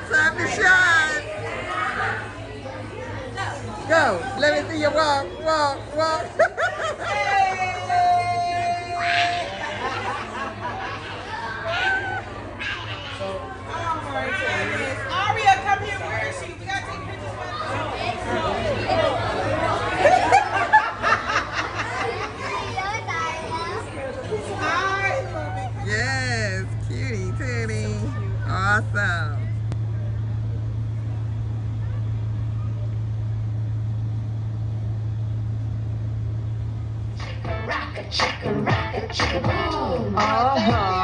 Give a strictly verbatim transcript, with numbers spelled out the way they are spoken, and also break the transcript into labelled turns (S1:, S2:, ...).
S1: Time to shine. Go. Let me see you walk, walk, walk.
S2: Aria, come here. Where is she? We gotta take pictures with her.
S1: Yes, cutie, titty. Awesome.
S3: Chicka, rocka, chicka, chicka, boom. Uh-huh.